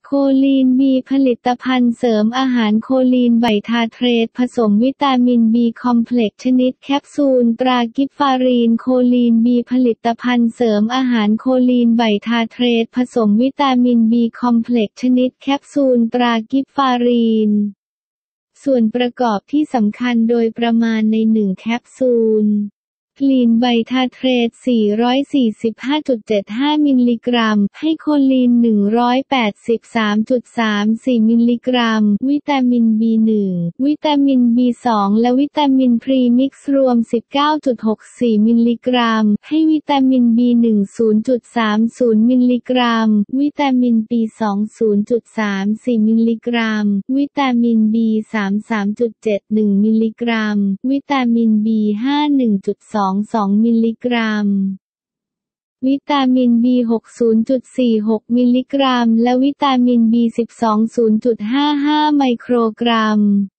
โคลีนบีผลิตภัณฑ์เสริมอาหารโคลีนไบทาเทรตผสมวิตามินบีคอมเพล็กซ์ชนิดแคปซูลตรากิฟฟารีนโคลีนบีผลิตภัณฑ์เสริมอาหารโคลีนไบทาเทรตผสมวิตามินบีคอมเพล็กซ์ชนิดแคปซูลตรากิฟฟารีนส่วนประกอบที่สำคัญโดยประมาณใน1แคปซูลกลีนไบทาเทรต 445.75 มิลลิกรัมให้โคลีน 183.34 มิลลิกรัมวิตามิน B1 วิตามิน B2 และวิตามินพรีมิกซ์รวม 19.64 มิลลิกรัมให้วิตามิน B1 0.30 มิลลิกรัมวิตามิน B2 0.34 มิลลิกรัมวิตามิน B3 3.71 มิลลิกรัมวิตามิน B5 1.22 มิลลิกรัมวิตามิน B6 0.46 มิลลิกรัมและวิตามิน B12 0.55 ไมโครกรัม